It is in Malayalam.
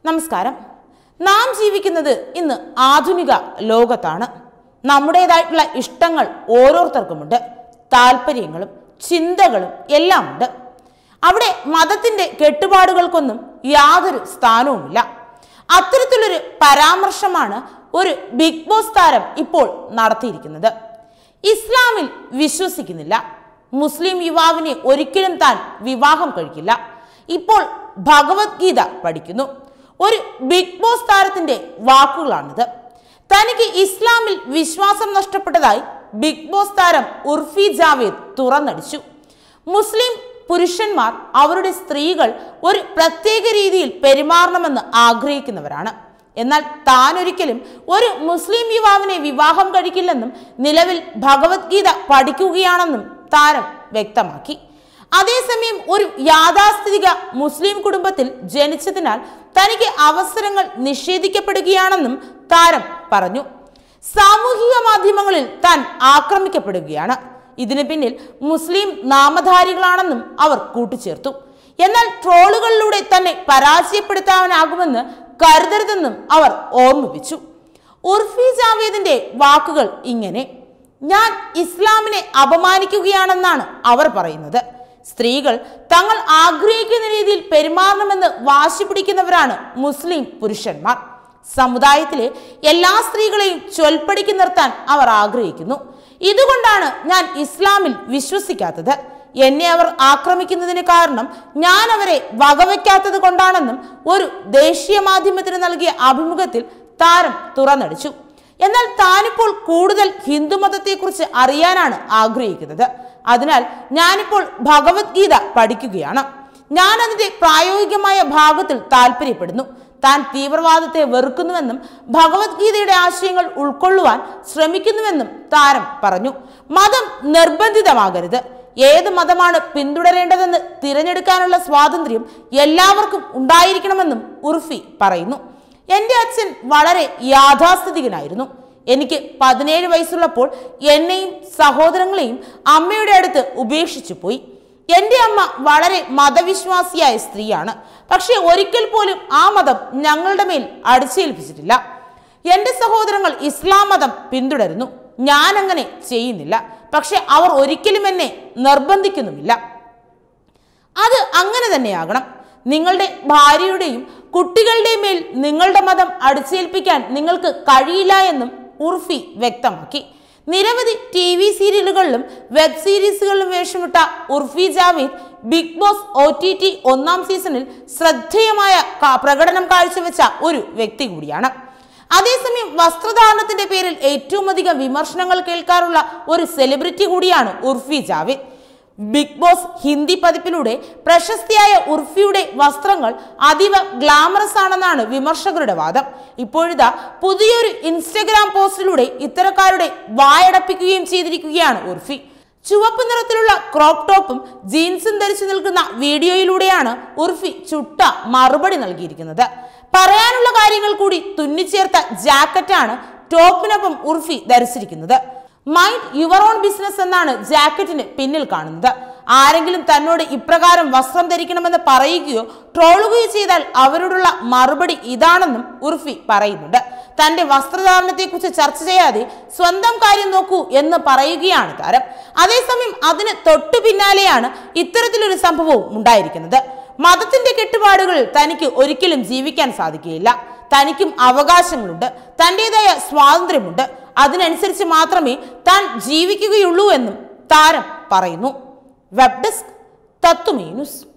നമസ്കാരം. നാം ജീവിക്കുന്നത് ഇന്ന് ആധുനിക ലോകത്താണ്. നമ്മുടേതായിട്ടുള്ള ഇഷ്ടങ്ങൾ ഓരോരുത്തർക്കുമുണ്ട്, താല്പര്യങ്ങളും ചിന്തകളും എല്ലാം ഉണ്ട്. അവിടെ മതത്തിന്റെ കെട്ടുപാടുകൾക്കൊന്നും യാതൊരു സ്ഥാനവുമില്ല. അത്തരത്തിലൊരു പരാമർശമാണ് ഒരു ബിഗ് ബോസ് താരം ഇപ്പോൾ നടത്തിയിരിക്കുന്നത്. ഇസ്ലാമിൽ വിശ്വസിക്കുന്നില്ല, മുസ്ലിം യുവാവിനെ ഒരിക്കലും താൻ വിവാഹം കഴിക്കില്ല, ഇപ്പോൾ ഭഗവത്ഗീത പഠിക്കുന്നു. ഒരു ബിഗ് ബോസ് താരത്തിന്റെ വാക്കുകളാണിത്. തനിക്ക് ഇസ്ലാമിൽ വിശ്വാസം നഷ്ടപ്പെട്ടതായി ബിഗ് ബോസ് താരം ഉർഫി ജാവേദ് തുറന്നടിച്ചു. മുസ്ലിം പുരുഷന്മാർ അവരുടെ സ്ത്രീകൾ ഒരു പ്രത്യേക രീതിയിൽ പെരുമാറണമെന്ന് ആഗ്രഹിക്കുന്നവരാണ്. എന്നാൽ താൻ ഒരിക്കലും ഒരു മുസ്ലിം യുവാവിനെ വിവാഹം കഴിക്കില്ലെന്നും നിലവിൽ ഭഗവത്ഗീത പഠിക്കുകയാണെന്നും താരം വ്യക്തമാക്കി. അതേസമയം ഒരു യാഥാസ്ഥിതിക മുസ്ലിം കുടുംബത്തിൽ ജനിച്ചതിനാൽ തനിക്ക് അവസരങ്ങൾ നിഷേധിക്കപ്പെടുകയാണെന്നും താരം പറഞ്ഞു. സാമൂഹിക മാധ്യമങ്ങളിൽ താൻ ആക്രമിക്കപ്പെടുകയാണ്, ഇതിന് പിന്നിൽ മുസ്ലിം നാമധാരികളാണെന്നും അവർ കൂട്ടിച്ചേർത്തു. എന്നാൽ ട്രോളുകളിലൂടെ തന്നെ പരാജയപ്പെടുത്താനാകുമെന്ന് കരുതരുതെന്നും അവർ ഓർമ്മിപ്പിച്ചു. ഉർഫി ജാവേദിന്റെ വാക്കുകൾ ഇങ്ങനെ: ഞാൻ ഇസ്ലാമിനെ അപമാനിക്കുകയാണെന്നാണ് അവർ പറയുന്നത്. സ്ത്രീകൾ തങ്ങൾ ആഗ്രഹിക്കുന്ന രീതിയിൽ പെരുമാറണമെന്ന് വാശി പിടിക്കുന്നവരാണ് മുസ്ലിം പുരുഷന്മാർ. സമുദായത്തിലെ എല്ലാ സ്ത്രീകളെയും ചൊൽപ്പടിക്ക് നിർത്താൻ അവർ ആഗ്രഹിക്കുന്നു. ഇതുകൊണ്ടാണ് ഞാൻ ഇസ്ലാമിൽ വിശ്വസിക്കാത്തത്. എന്നെ അവർ ആക്രമിക്കുന്നതിന് കാരണം ഞാൻ അവരെ വകവയ്ക്കാത്തത് കൊണ്ടാണെന്നും ഒരു ദേശീയ മാധ്യമത്തിന് നൽകിയ അഭിമുഖത്തിൽ താരം തുറന്നടിച്ചു. എന്നാൽ താനിപ്പോൾ കൂടുതൽ ഹിന്ദുമതത്തെക്കുറിച്ച് അറിയാനാണ് ആഗ്രഹിക്കുന്നത്. അതിനാൽ ഞാനിപ്പോൾ ഭഗവത്ഗീത പഠിക്കുകയാണ്. ഞാൻ അതിന്റെ പ്രായോഗികമായ ഭാഗത്തിൽ താല്പര്യപ്പെടുന്നു. താൻ തീവ്രവാദത്തെ വെറുക്കുന്നുവെന്നും ഭഗവത്ഗീതയുടെ ആശയങ്ങൾ ഉൾക്കൊള്ളുവാൻ ശ്രമിക്കുന്നുവെന്നും താരം പറഞ്ഞു. മതം നിർബന്ധിതമാകരുത്. ഏത് മതമാണ് പിന്തുടരേണ്ടതെന്ന് തിരഞ്ഞെടുക്കാനുള്ള സ്വാതന്ത്ര്യം എല്ലാവർക്കും ഉണ്ടായിരിക്കണമെന്നും ഉർഫി പറയുന്നു. എൻ്റെ അച്ഛൻ വളരെ യാഥാസ്ഥിതികനായിരുന്നു. എനിക്ക് 17 വയസ്സുള്ളപ്പോൾ എന്നെയും സഹോദരങ്ങളെയും അമ്മയുടെ അടുത്ത് ഉപേക്ഷിച്ചു പോയി. എൻ്റെ അമ്മ വളരെ മതവിശ്വാസിയായ സ്ത്രീയാണ്, പക്ഷെ ഒരിക്കൽ പോലും ആ മതം ഞങ്ങളുടെ മേൽ അടിച്ചേൽപ്പിച്ചിട്ടില്ല. എൻ്റെ സഹോദരങ്ങൾ ഇസ്ലാം മതം പിന്തുടരുന്നു, ഞാൻ അങ്ങനെ ചെയ്യുന്നില്ല. പക്ഷെ അവർ ഒരിക്കലും എന്നെ നിർബന്ധിക്കുന്നുമില്ല. അത് അങ്ങനെ തന്നെയാകണം. നിങ്ങളുടെ ഭാര്യയുടെയും കുട്ടികളുടെയും മേൽ നിങ്ങളുടെ മതം അടിച്ചേൽപ്പിക്കാൻ നിങ്ങൾക്ക് കഴിയില്ല എന്നും ഉർഫി വ്യക്തമാക്കി. നിരവധി TV സീരിയലുകളിലും വെബ് സീരീസുകളിലും വേഷമിട്ട Urfi Javed Bigg Boss OTT 1ാം സീസണിൽ ശ്രദ്ധേയമായ പ്രകടനം കാഴ്ചവെച്ച ഒരു വ്യക്തി കൂടിയാണ്. അതേസമയം വസ്ത്രധാരണത്തിന്റെ പേരിൽ ഏറ്റവും അധികം വിമർശനങ്ങൾ കേൾക്കാറുള്ള ഒരു സെലിബ്രിറ്റി കൂടിയാണ് ഉർഫി ജാവേദ്. ബിഗ് ബോസ് ഹിന്ദി പതിപ്പിലൂടെ പ്രശസ്തിയായ ഉർഫിയുടെ വസ്ത്രങ്ങൾ അതീവ ഗ്ലാമറസ് ആണെന്നാണ് വിമർശകരുടെ വാദം. ഇപ്പോഴിതാ പുതിയൊരു ഇൻസ്റ്റഗ്രാം പോസ്റ്റിലൂടെ ഇത്തരക്കാരുടെ വായടപ്പിക്കുകയും ചെയ്തിരിക്കുകയാണ് ഉർഫി. ചുവപ്പ് നിറത്തിലുള്ള ക്രോപ്പ് ടോപ്പും ജീൻസും ധരിച്ചു നിൽക്കുന്ന വീഡിയോയിലൂടെയാണ് ഉർഫി ചുട്ട മറുപടി നൽകിയിരിക്കുന്നത്. പറയാനുള്ള കാര്യങ്ങൾ കൂടി തുന്നിച്ചേർത്ത ജാക്കറ്റാണ് ടോപ്പിനൊപ്പം ഉർഫി ധരിച്ചിരിക്കുന്നത്. മൈൻഡ് യുവർ ഓൺ ബിസിനസ് എന്നാണ് ജാക്കറ്റിന് പിന്നിൽ കാണുന്നത്. ആരെങ്കിലും തന്നോട് ഇപ്രകാരം വസ്ത്രം ധരിക്കണമെന്ന് പറയുകയോ ട്രോളുകയോ ചെയ്താൽ അവരോടുള്ള മറുപടി ഇതാണെന്നും ഉർഫി പറയുന്നുണ്ട്. തന്റെ വസ്ത്രധാരണത്തെക്കുറിച്ച് ചർച്ച ചെയ്യാതെ സ്വന്തം കാര്യം നോക്കൂ എന്ന് പറയുകയാണ് താരം. അതേസമയം അതിന് തൊട്ടു പിന്നാലെയാണ് ഇത്തരത്തിലൊരു സംഭവവും ഉണ്ടായിരിക്കുന്നത്. മതത്തിന്റെ കെട്ടുപാടുകളിൽ തനിക്ക് ഒരിക്കലും ജീവിക്കാൻ സാധിക്കുകയില്ല. തനിക്കും അവകാശങ്ങളുണ്ട്, തൻ്റെതായ സ്വാതന്ത്ര്യമുണ്ട്. അതിനനുസരിച്ച് മാത്രമേ താൻ ജീവിക്കുകയുള്ളൂ എന്നും താരം പറയുന്നു. Web desk Tatwamayi news.